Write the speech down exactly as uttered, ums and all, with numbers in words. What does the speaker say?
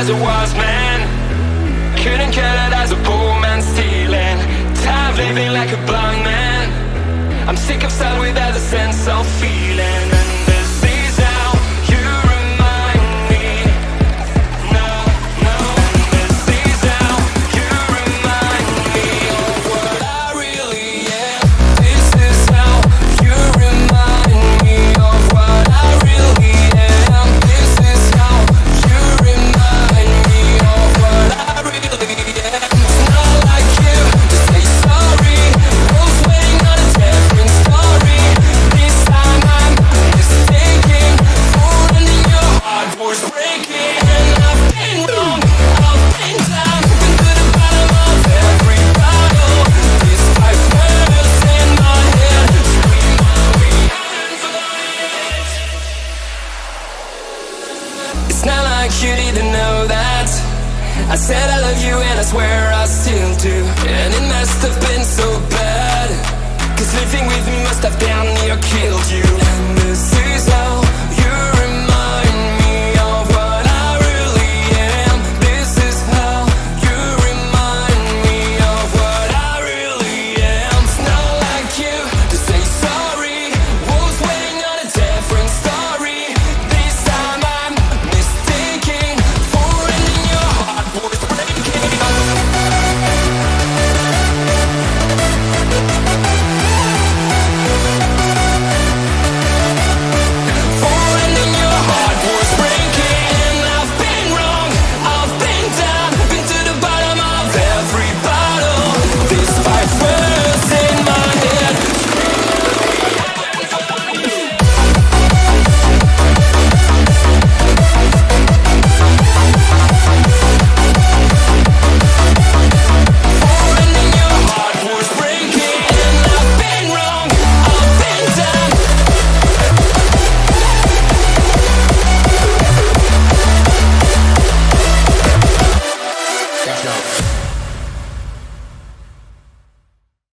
as it was, man. Couldn't cut it as a poor man stealing. Time living like a blind man. I'm sick of sad without a sense of feeling. And this is how you remind me. No, no. And this is how you remind me of what I really am. This is how you remind me of what I really am. This is how you remind me of what I really am. It's not like you to say sorry. Both waiting on a different story. This time I'm mistaken. Falling in your heart was breaking. And I've been wrong, I've been down. Been to the bottom of every bottle. This five words in my head scream out behind for it. It's not like you didn't know that I said I love you and I swear I still do. And it must have been so bad, 'cause living with me must have damn near killed you.